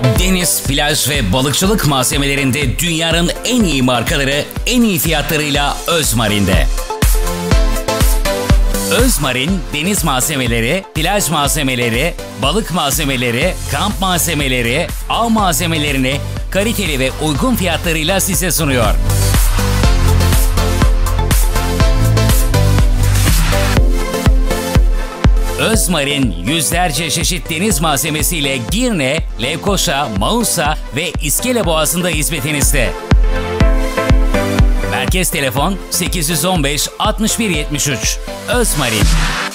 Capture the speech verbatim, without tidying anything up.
Deniz, plaj ve balıkçılık malzemelerinde dünyanın en iyi markaları en iyi fiyatlarıyla Özmarin'de. Özmarin, deniz malzemeleri, plaj malzemeleri, balık malzemeleri, kamp malzemeleri, av malzemelerini kaliteli ve uygun fiyatlarıyla size sunuyor. Özmarin yüzlerce çeşit deniz malzemesiyle Girne, Lefkoşa, Mausa ve İskele Boğazı'nda hizmetinizde. Merkez telefon sekiz yüz on beş altmış bir yetmiş üç. Özmarin.